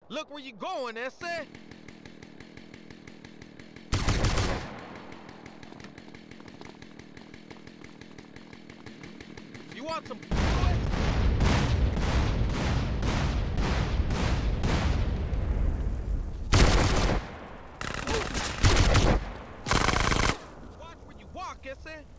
Look where you going, ese. You want some fluid? Watch where you walk, ese.